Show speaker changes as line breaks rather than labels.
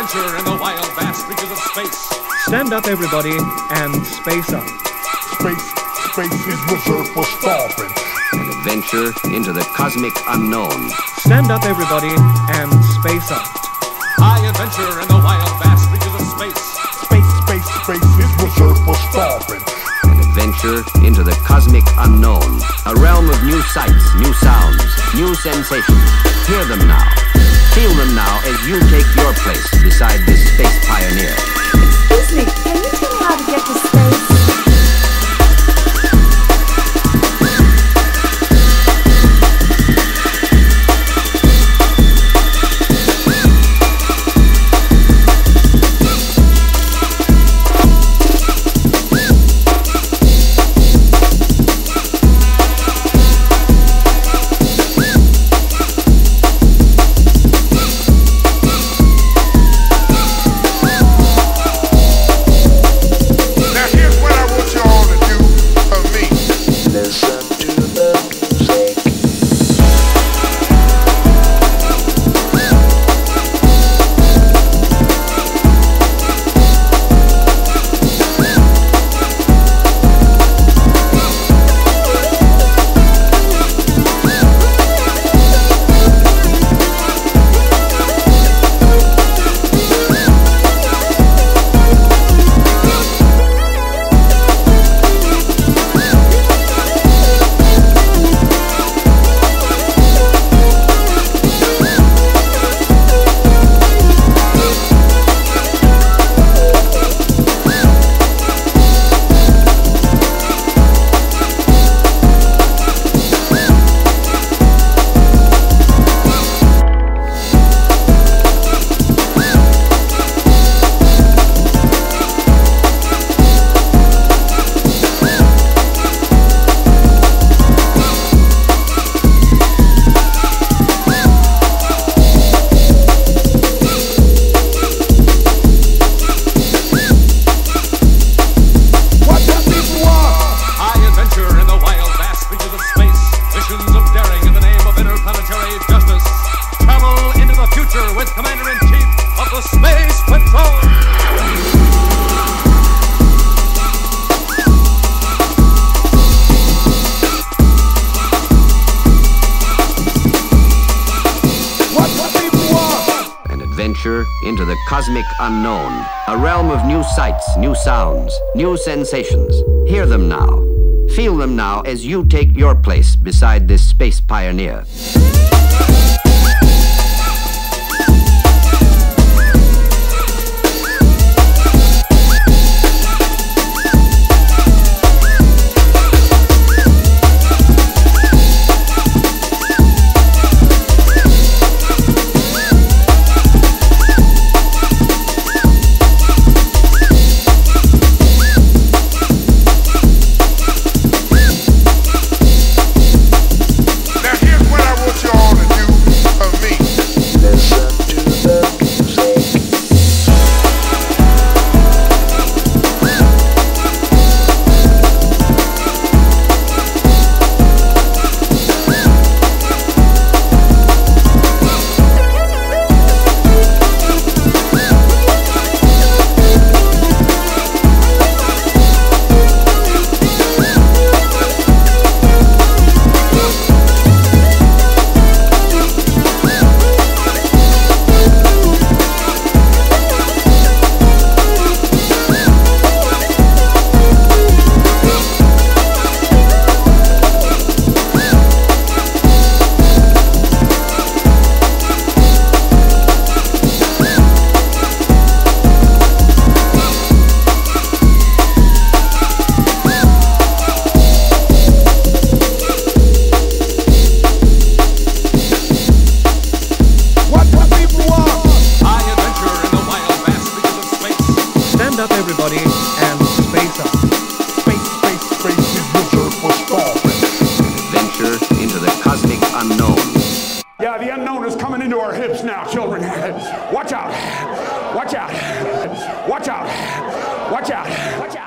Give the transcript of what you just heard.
adventure in the wild, vast reaches of space.
Stand up, everybody, and space up.
Space is reserved for starving.
An adventure into the cosmic unknown.
Stand up, everybody, and space up.
High adventure in the wild, vast reaches of space.
Space is reserved for starving.
An adventure into the cosmic unknown. A realm of new sights, new sounds, new sensations. Hear them now. Feel them now as you take your place beside this space pioneer.
Excuse me, can you tell me how to get to space?
Into the cosmic unknown, a realm of new sights, new sounds, new sensations. Hear them now. Feel them now as you take your place beside this space pioneer.
Stand up, everybody, and space up.
Space is reserved for starving.
Adventure into the cosmic unknown.
Yeah, the unknown is coming into our hips now, children. Watch out. Watch out. Watch out. Watch out. Watch out.